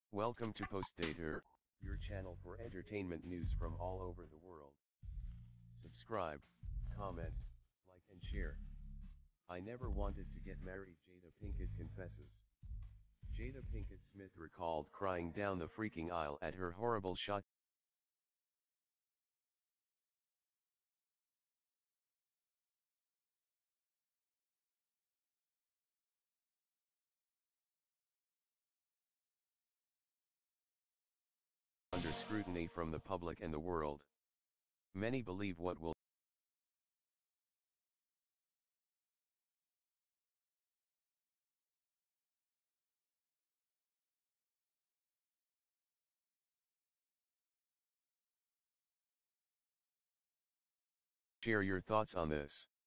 Welcome to Postdater, your channel for entertainment news from all over the world. Subscribe, comment, like and share. I never wanted to get married, Jada Pinkett confesses. Jada Pinkett Smith recalled crying down the freaking aisle at her horrible shot under scrutiny from the public and the world. Many believe what will share your thoughts on this.